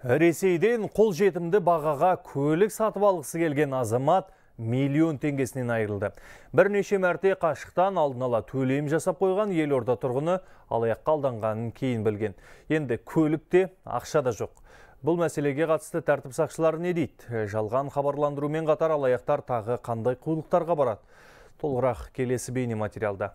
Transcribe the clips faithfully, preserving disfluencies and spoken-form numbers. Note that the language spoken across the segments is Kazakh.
Ресейден қол жетімді бағаға көлік сатып алғысы келген азамат миллион теңгесінен айырылды. Бірнеше мәрте қашықтан алдын ала төлем жасап қойған елорда тұрғыны алаяққа алданғанын кейін білген. Енді көлікте ақша да жоқ. Бұл мәселеге қатысты тәртіп сақшылары не дейді? Жалған хабарландырумен қатар алаяқтар тағы қандай қулықтарға барады? Толығырақ келесі бейне материалда.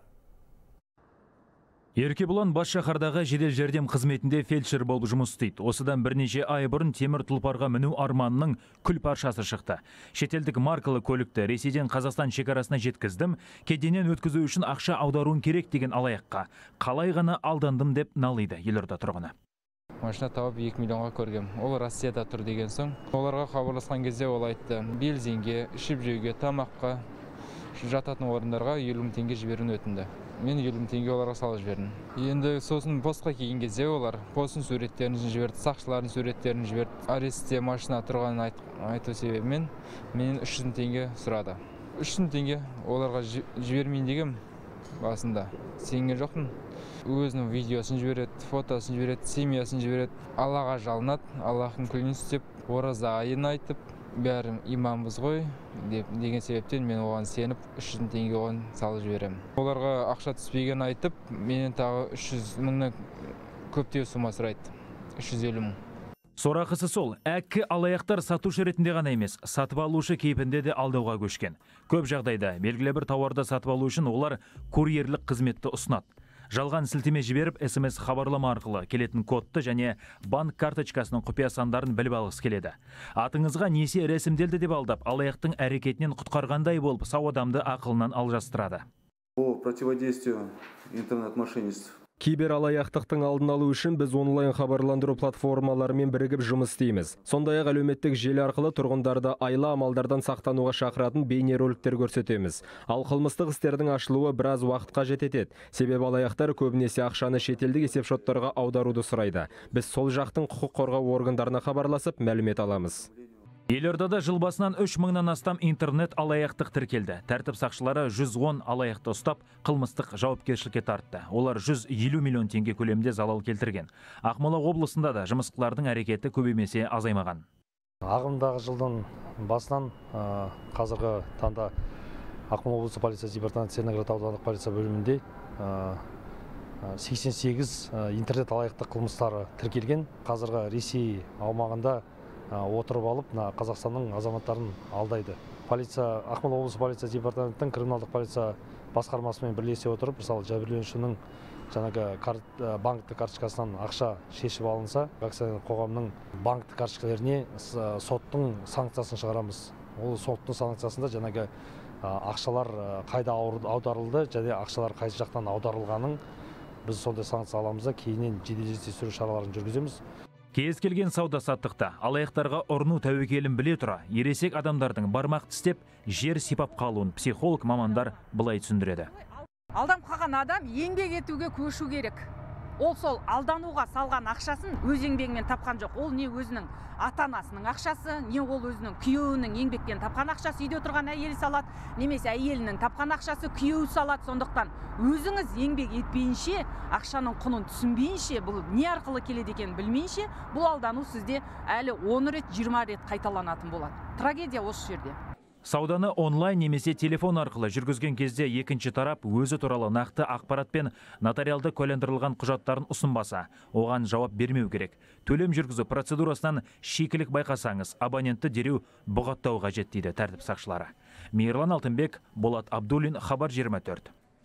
Еркебұлан бас шаһардағы жедел жәрдем қызметінде фельдшер болып жұмыс істейді. Осыдан бірнеше ай бұрын темір тұлпарға міну арманының күл паршасы шықты. Шетелдік маркалы көлікті Ресейден Қазақстан шекарасына жеткіздім, кеденнен өткізу үшін ақша аударуым керек деген алаяққа қалай ғана алдандым деп налиды елорда тұрғыны. Машина тауып екі миллионға көргем. Ол Россияда тұр деген соң. Оларға хабарласқан кезде ол айтты, бензинге, ішіп жеуге, тамаққа, жататын орындарға елу мың теңге жіберуін өтінді. Мен елу мың теңге оларға салып жібердім. Енді сосын постқа келген кезде олар постың суреттерін жіберді, сақшылардың суреттерін жіберді. Арестте машина тұрғанын айту себебімен менен үш жүз мың теңге сұрады. үш жүз мың теңге оларға жібермейін дегем басында. Сенген жоқпын. Өзінің видеосын жібереді, фотосын жібереді, семьясын жібереді. Аллаға жалынады, Аллахтың күлін істеп, ораза айын айтып, бәрі имамбыз ғой деген себептен мен оған сеніп үш жүз мың теңге оған салып жіберемін. Оларға ақша түспеген айтып, менен тағы үш жүз мыңнан көптеу сума сұрайды. үш жүз елу мың. Сорақысы сол, әккі алаяқтар сатушы ретінде ғана емес, сатып алушы кейпінде де алдауға көшкен. Көп жағдайда белгілі бір тауарды сатып алу үшін олар курьерлік қызметті ұсынады. Жалған сілтеме жіберіп, смс хабарлама арқылы келетін кодты және банк карточкасының құпия сандарын біліп алғысы келеді. Атыңызға несие рәсімделді деп алдап, алаяқтың әрекетінен құтқарғандай болып, сау адамды ақылынан алжастырады. По противодействию интернет-мошенничеств. Кибер алаяқтықтың алдын алу үшін біз онлайн хабарландыру платформаларымен бірігіп жұмыс істейміз. Сондай-ақ әлеуметтік желі арқылы тұрғындарды айла амалдардан сақтануға шақыратын бейнероликтер көрсетеміз. Ал қылмыстық істердің ашылуы біраз уақытқа жетеді. Себебі алаяқтар көбінесе ақшаны шетелдік есепшоттарға аударуды сұрайды. Біз сол жақтың құқық қорғау органдарына хабарласып, мәлімет аламыз. Елордада жыл басынан үш мыңнан астам интернет алаяқтық тіркелді. Тәртіп сақшылары жүз он алаяқты ұстап, қылмыстық жауапкершілікке тартты. Олар жүз елу миллион теңге көлемінде залал келтірген. Ақмола облысында да жұмысшылардың әрекеті көбеймесе азаймаған. Ағымдағы жылдың басынан қазіргі таңда Ақмола облысы полиция департаменті Целиноград аудандық полиция бөлімінде сексен сегіз интернет алаяқтық қылмыстары тіркелген. Қазіргі Ресей аумағында отырып алып, Қазақстанның азаматтарын алдайды. Полиция, Ақмола облысы полиция департаментінің криминалдық полиция басқармасымен бірлесе отырып, мысалы жәбірленушінің жаңағы банктік карточкасынан ақша шешіп алынса, акционерлік қоғамның банктік карточкаларына соттың санкциясын шығарамыз. Ол соттың санкциясында жаңағы ақшалар қайда аударылды және ақшалар қай жақтан аударылғанын біз сондай санкция аламыз да кейіннен жедел іздестіру шараларын жүргіземіз. Кез келген сауда саттықта алаяқтарға ұрыну тәуекелін біле тұра, ересек адамдардың бармақ тістеп, жер сипап қалуын психолог мамандар былай түсіндіреді. Алданып қалған адам еңбек етуге көшу керек. Ол сол алдануға салған ақшасын өз еңбегімен тапқан жоқ. Ол не өзінің ата-анасының ақшасы, не ол өзінің күйеуінің еңбекпен тапқан ақшасы, үйде тұрған әйел салады, немесе әйелінің тапқан ақшасы күйеуі салады. Сондықтан өзіңіз еңбек етпейінше, ақшаның құнын түсінбейінше, бұл не арқылы келеді екенін білмейінше, бұл алдану сізде әлі он рет, жиырма рет қайталанатын болады. Трагедия осы жерде. Сауданы онлайн немесе телефон арқылы жүргізген кезде екінші тарап өзі туралы нақты ақпарат пен нотариалды куәландырылған құжаттарын ұсынбаса, оған жауап бермеу керек. Төлем жүргізу процедурасынан шикілік байқасаңыз, абонентті дереу бұғаттау қажет дейді тәртіп сақшылары. Мейірлан Алтынбек, Болат Абдуллин, Хабар жиырма төрт.